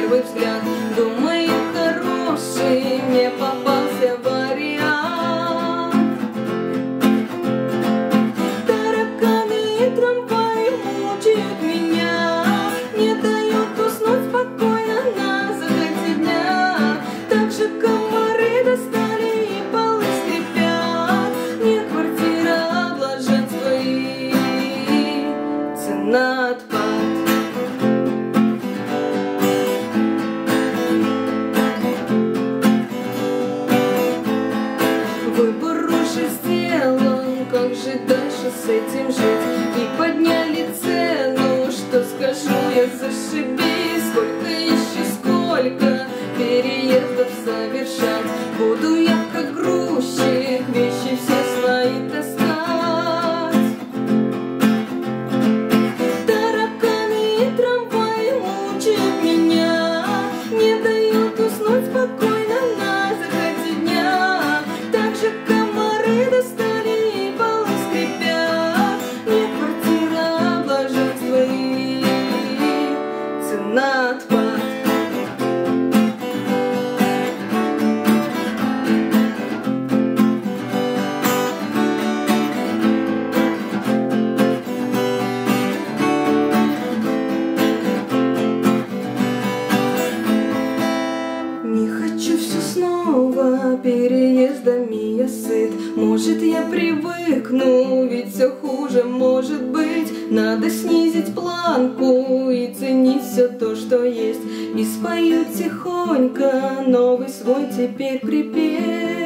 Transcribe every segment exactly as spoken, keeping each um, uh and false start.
первый взгляд. Думаю, хороший мне попался вариант. Тараканы и трамваи мучают меня, не дают уснуть спокойно на закате дня. Так же комары достали и полы скрипят. Мне квартира блаженства и цена отпад. Выбор уже сделан, как же дальше с этим жить? И подняли цену, что скажу я, зашибись. Сколько еще, сколько переездов совершать? Буду я как грузчик, вещи все свои таскать. Тараканы и трамваи мучают меня, не дают уснуть спокойно на закате дня. Так же комары достали и полы скрипят. Мне квартира блаженства и цена отпад. Не хочу все снова, переездами я сыт. Может, я привыкну, ведь все хуже может быть. Надо снизить планку и ценить все то, что есть. И спою тихонько новый свой теперь припев.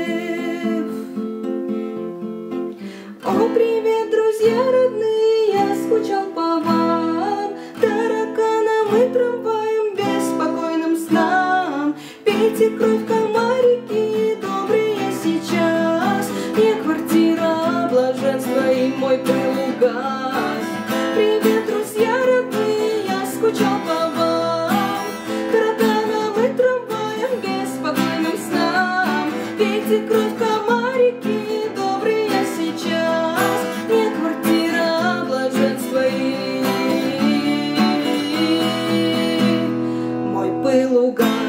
О, привет, друзья родные, я скучал по вам. Тараканам и трамваям, беспокойным снам. Пейте кровь, комарики, добрые сейчас. Мне квартира блаженства и мой пыл угас. Привет, друзья родные, я скучал по вам. Тараканам и трамваям, беспокойным снам. Пейте кровь, комарики, добрые сейчас. Мне квартира блаженства и мой пыл угас.